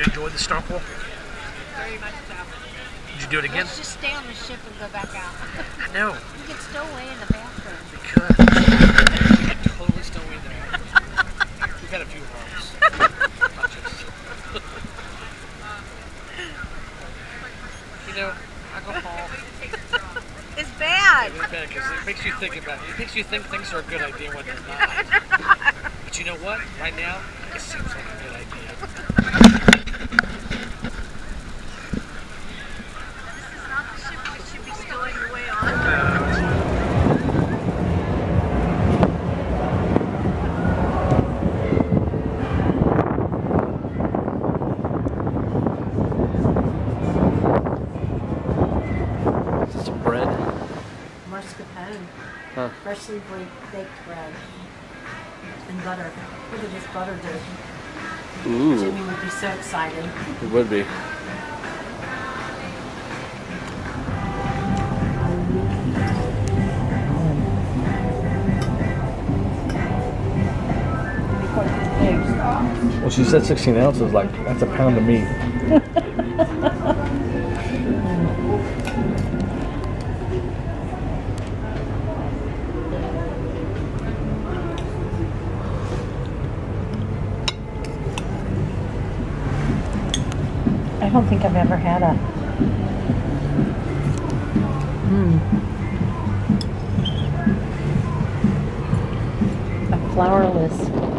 you enjoy the snorkel? Very much so. Did you do it again? Let's just stay on the ship and go back out. I know. You can stow away in the bathroom. Because we can totally stow in there. We've had a few homes. Not just. You know, alcohol. It's bad. It's bad because it makes you think about it. It makes you think things are a good idea when they're not. But you know what? Right now, it seems like a good idea. This is not the ship we should be stowing away on. Some bread. Mascarpone. Huh. Freshly baked bread. And butter. Look at this butter dish. Ooh. Jimmy would be so excited. It would be. Well, she said 16 ounces, like, that's a pound of meat. I don't think I've ever had a flourless